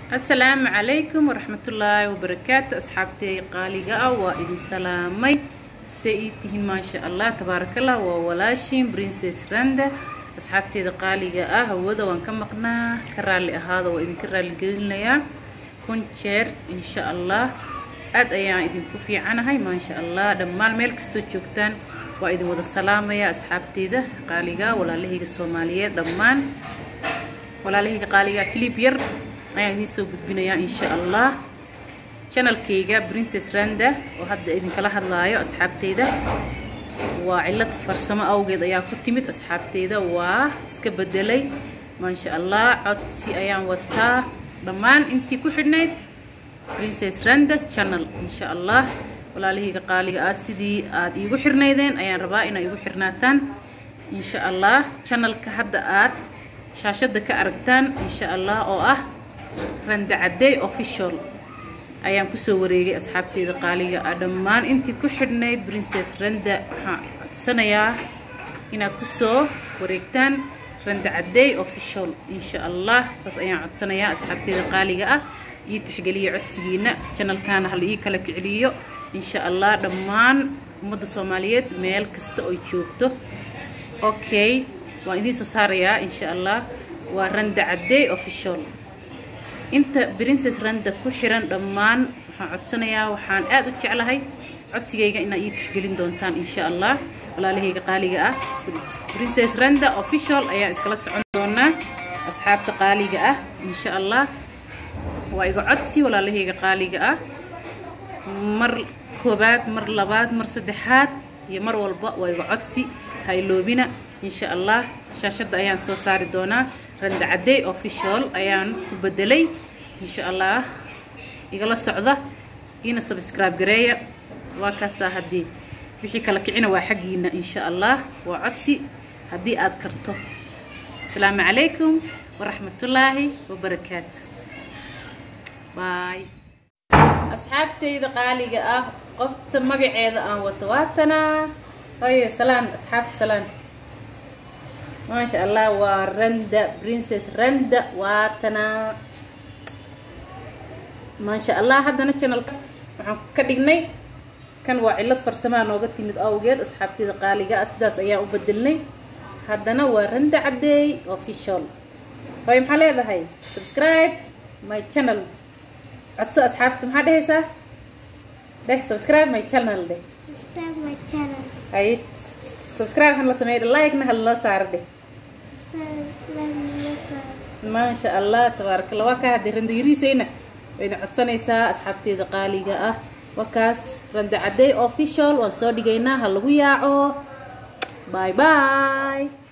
السلام عليكم ورحمة الله وبركاته. أصحابتي قاليقة وإذن سلامي سيئتهن ما شاء الله تبارك الله وولاشين برنسيس رندا. أصحابتي قاليقة هودا وان كمقنا كرالي هذا وإذن كرالي قلنا يا كون شير إن شاء الله أد أيام إذن كفي عنها ما شاء الله دمال ميلك استوجوكتان وإذن ودا السلامة يا أصحابتي ده قاليقة ولا لهي الصومالية دمان ولا لهي قاليقة كليب ير ayaan idin soo gudbinayaa insha Allah channelkayga Princess Randa oo hadda idin kala hadlaayo asxaabteyda waa cilad farsamo awgeed ayaa ku timid asxaabteyda waa iska bedelay ma sha Allah codsi ayaan wataa dhamaan intii ku xidhnayd Princess Randa channel insha Allah walaalahayga qaaliga ah sidii aad iigu xirnaydeen ayaan rabaa inay igu xirnaataan insha Allah channelka hadda aad shaashada ka aragtaan insha Allah oo ah Randa Caday official ayaan ku soo wareegay asxaabteyda qaaliga ah dhamaan intii ku xidhnayd Princess Randa waxaan codsanayaa inaad ku soo wareegtaan Randa Caday official insha Allah saas ayaan codsanayaa asxaabteyda qaaliga ah ii tixgeliyo codsigiina channelkan hal ii kala kiciliyo insha Allah dhamaan ummadda Soomaaliyeed meel kasta oo joogto okay waan idin soo saarayaa insha Allah waa Randa Caday official inta Princess Randa ku xiran dhamaan waxaan codsanayaa waxaan aad u jeclahay codsigayga inaad ii tixgelin doontaan insha Allah walaalahayga qaaliga ah Princess Randa official ayaa iskala socon doonaa asxaabta qaaliga ah insha Allah waa iga codsi walaalahayga qaaliga ah mar koobaad mar labaad mar saddexaad iyo mar walba waa iga codsi ha iloobina insha Allah shaashada ayaan soo saari doonaa Randa Caday official ayaan ku bedelay insha Allah igala socda ina subscribe gareeya waa kaasa hadii wixii kala kicina waa xaqiina insha Allah waa codsi hadii aad karto assalaamu calaykum waraxmatullaahi wabarakaatuh bye asxaabteyda qaaliga ah qofta magaceeda aan wato waatana haye salaan asxaabta salaan ما شاء الله ورندا برنسس رندا واتنا ما شاء الله هذا channel waxaan ka dhignay kan waa cilad farsamo nooga timid awgeed asxaabtida qaaliga sidaas ayaa u bedelnay hadana waa Randa Caday official way maxaa leedahay subscribe my channel codso asxaabta maxaa dhahaysaa subscribe my channel subscribe my channel ay subscribe han la sameeyo like na hal la saarde ما شاء الله تبارك الله وكاد رند يريسينا وإذا عدسانيسا أصحابتي قاليقة وكاس Randa Caday official وانسو ديقينا هلو ياعو باي باي